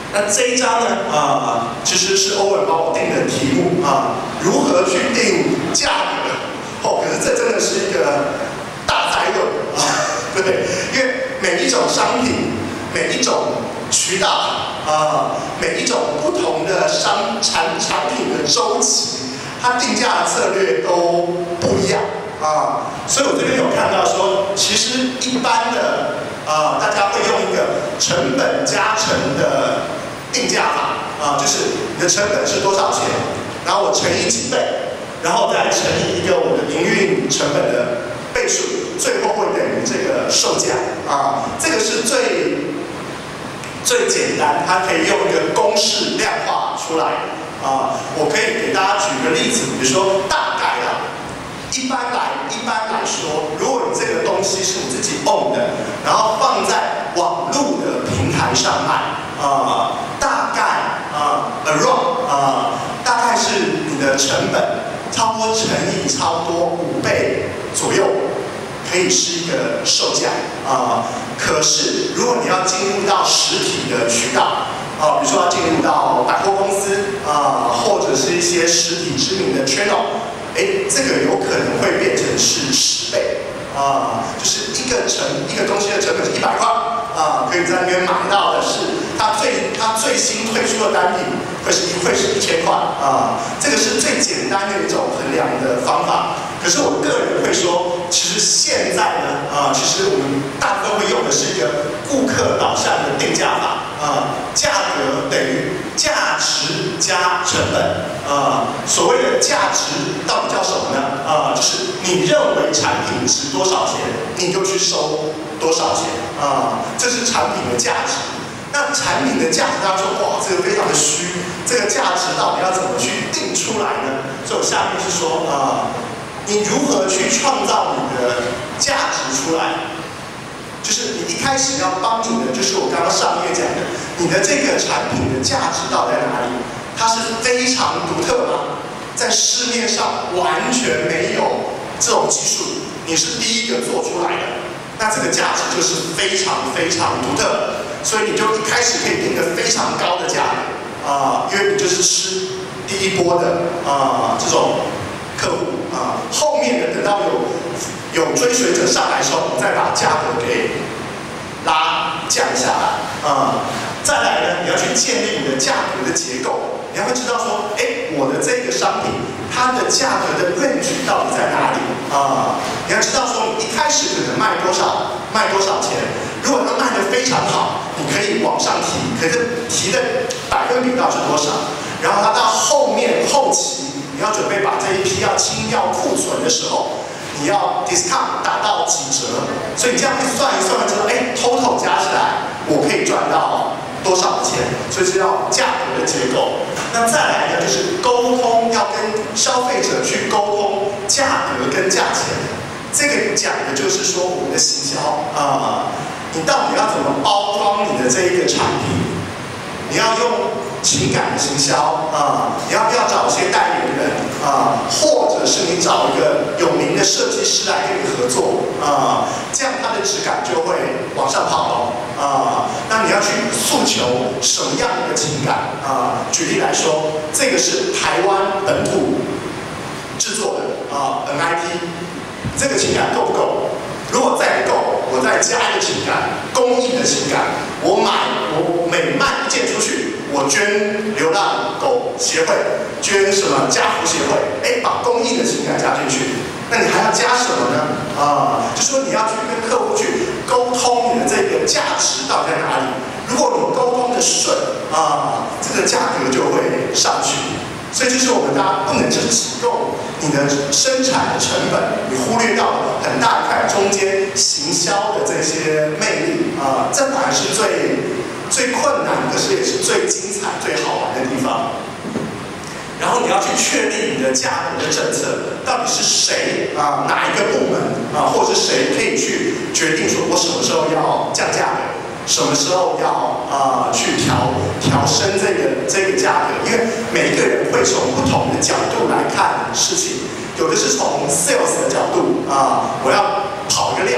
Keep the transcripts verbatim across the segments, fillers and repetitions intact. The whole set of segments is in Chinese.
那这一章呢，啊、呃，其实是欧文帮我定的题目啊、呃，如何去定价格？哦，可是这真的是一个大灾问啊，对不对？因为每一种商品，每一种渠道啊、呃，每一种不同的商产产品的周期，它定价的策略都不一样啊、呃。所以我这边有看到说，其实一般的啊、呃，大家会用一个成本加成的定价法啊、呃，就是你的成本是多少钱，然后我乘以几倍，然后再乘以一个我的营运成本的倍数，最后会等于这个售价啊。这个是最最简单，它可以用一个公式量化出来啊。我可以给大家举个例子，比如说大概啊，一般来一般来说，如果你这个东西是你自己 own 的，然后放在网络的平台上卖啊，大概啊 around 啊，大概是你的成本差不多乘以差不多五倍左右，可以是一个售价啊。可是如果你要进入到实体的渠道啊，比如说要进入到百货公司啊，或者是一些实体知名的 channel， 哎，这个有可能会变成是十倍啊，就是一个成一个东西的成本是一百块啊，可以在那边买到的是它最它最新推出的单品会是会是一千块啊，这个是最简单的一种衡量的方法。可是我个人会说，其实现在呢，啊、呃，其实我们大部分会用的是一个顾客导向的定价法，啊、呃，价格等于价值加成本，啊、呃，所谓的价值到底叫什么呢？啊、呃，就是你认为产品值多少钱，你就去收多少钱，啊、呃，这是产品的价值。那产品的价值，大家说哇，这个非常的虚，这个价值到底要怎么去定出来呢？所以我下面是说，啊、呃。你如何去创造你的价值出来？就是你一开始要帮你的，就是我刚刚上页讲的，你的这个产品的价值到底在哪里？它是非常独特吗？在市面上完全没有这种技术，你是第一个做出来的，那这个价值就是非常非常独特，所以你就一开始可以定个非常高的价格啊、呃，因为你就是吃第一波的啊、呃、这种客户。啊，后面的等到有有追随者上来的时候，我们再把价格给拉降下来啊。再来呢，你要去建立你的价格的结构，你要会知道说，哎，我的这个商品它的价格的 range 到底在哪里啊？你要知道说，你一开始可能卖多少，卖多少钱。如果它卖得非常好，你可以往上提，可是提的百分比到底是多少？然后它到后面后期。你要准备把这一批要清掉库存的时候，你要 discount 打到几折，所以你这样一算一算之后，哎 ，total 加起来我可以赚到多少钱？所以这叫价格的结构。那再来呢，就是沟通，要跟消费者去沟通价格跟价钱。这个讲的就是说我们的行销啊、呃，你到底要怎么包装你的这一个产品？你要用情感的行销啊、呃，你要不要找一些代言人啊、呃，或者是你找一个有名的设计师来跟你合作啊、呃，这样它的质感就会往上跑啊、呃。那你要去诉求什么样的一个情感啊、呃？举例来说，这个是台湾本土制作的啊、呃、N I T， 这个情感够不够？如果再不够，我再加一个情感，公益的情感。我买，我每卖一件出去，我捐流浪狗协会，捐什么家福协会，哎，把公益的情感加进去。那你还要加什么呢？啊、呃，就说你要去跟客户去沟通你的这个价值到底在哪里。如果你沟通的顺啊、呃，这个价格就会上去。所以就是我们大家不能只用你的生产的成本，你忽略掉很大一块中间行销的这些魅力啊、呃，这反而是最最困难，可是也是最精彩、最好玩的地方。然后你要去确立你的价格的政策，到底是谁啊、呃，哪一个部门啊、呃，或者是谁可以去决定说我什么时候要降价格。什么时候要啊、呃、去调调升这个这个价格？因为每一个人会从不同的角度来看事情，有的是从 sales 的角度啊、呃，我要跑一个量啊、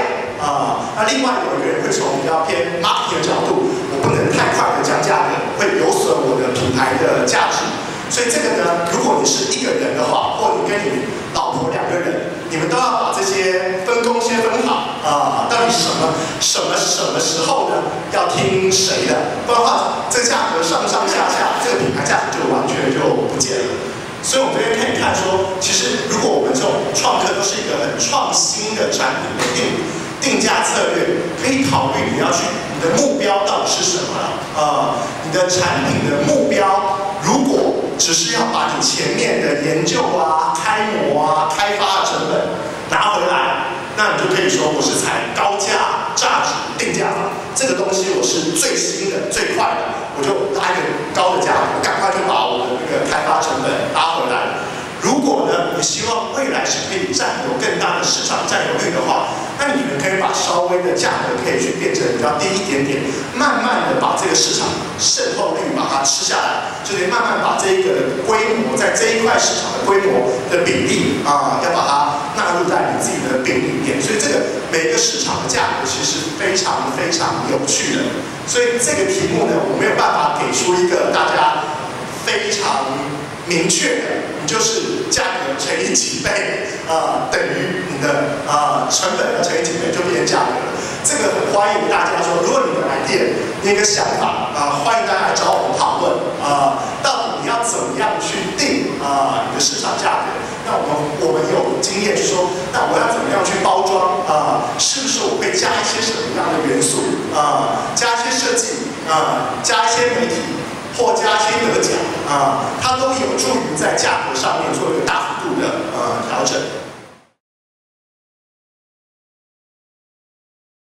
啊。那另外有一个人会从比较偏 marketing 的角度，我不能太快的讲价格，会有损我的品牌的价值。所以这个呢，如果你是一个人的话，或你跟你老婆两个人，你们都要把这些分工先分好啊。到底什么什么什么时候呢？要听谁的？不然的话，这个价格上上下下，这个品牌价值就完全就不见了。所以我们这边可以看说，其实如果我们这种创客都是一个很创新的产品的定定价策略，可以考虑你要去你的目标到底是什么啊、呃？你的产品的目标，如果只是要把你前面的研究啊、开模啊、开发的成本拿回来，那你就可以说我是采高价价值定价法，这个东西我是最新的、最快的，我就拉一个高的价格，我赶快就把我的那个开发成本拉回来。如果呢，你希望未来是可以占有更大的市场占有率的话，那你们可以把稍微的价格可以去变成比较低一点点，慢慢的把这个市场渗透率把它吃下来，就得慢慢把这一个规模在这一块市场的规模的比例啊，要把它纳入在你自己的饼里面。所以这个每个市场的价格其实非常非常有趣的。所以这个题目呢，我没有办法给出一个大家非常明确的，你就是价格乘以几倍，啊、呃，等于你的啊、呃、成本要乘以几倍就变价格了。这个很欢迎大家说，如果你的 idea， 你有一个想法啊、呃，欢迎大家来找我们讨论啊、呃，到底你要怎么样去定啊、呃、你的市场价格？那我们我们有经验去说，那我要怎么样去包装啊、呃？是不是我会加一些什么样的元素啊、呃？加一些设计啊、呃，加一些媒体。或加一些得奖啊，它都有助于在价格上面做一个大幅度的呃调整。